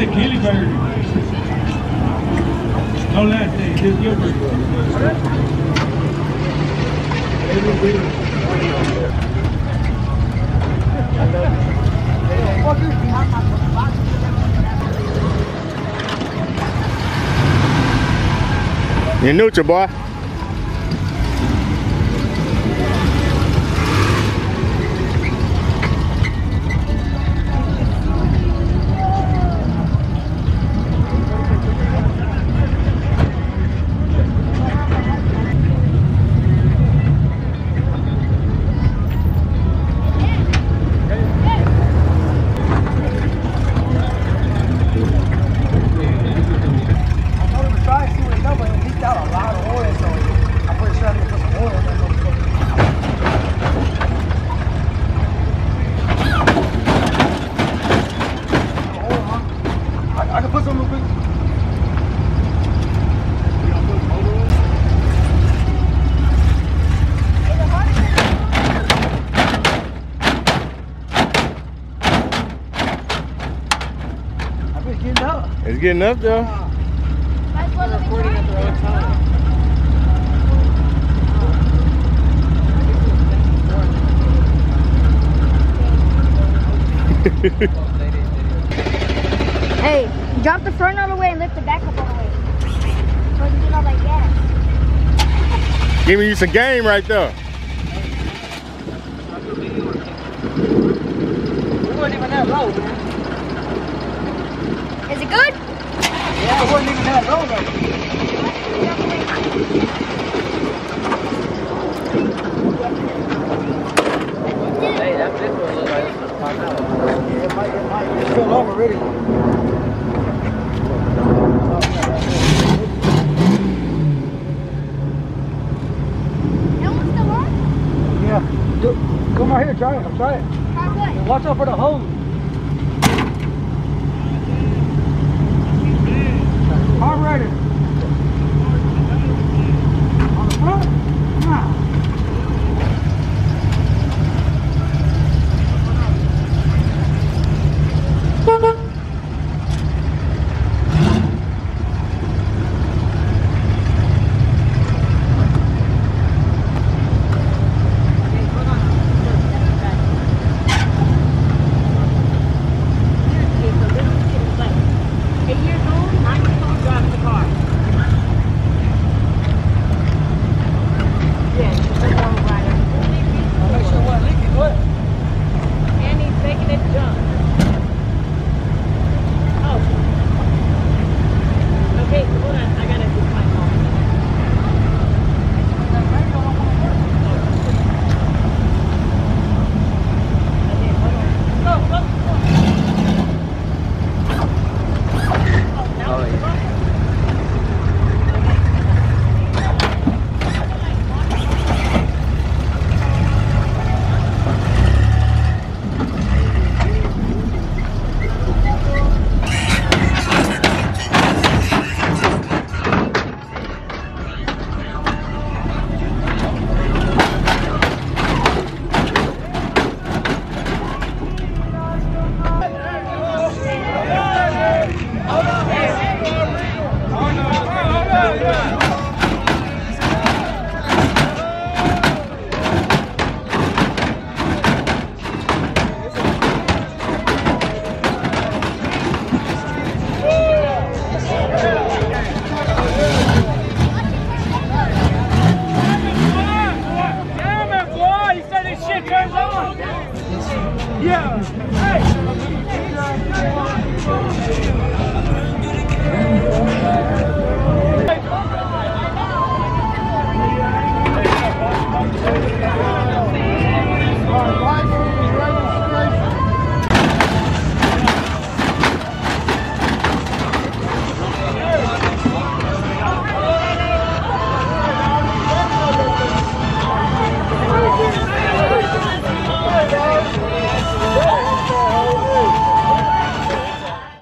that Kelly bird. No last day, just your bird. You're neutral, boy. It's getting up though. We're recording at the wrong time. Hey, drop the front all the way and lift the back up all the way. So you get all that gas. Giving you some game right there. We weren't even that low, man. Is it good? Yeah, it wasn't even that low right Hey, that big one looks like it's gonna pop out. Yeah, it might. It's still over already. That one's still on? Yeah. Come right here, try it. Try it. Try what? Watch out for the hose.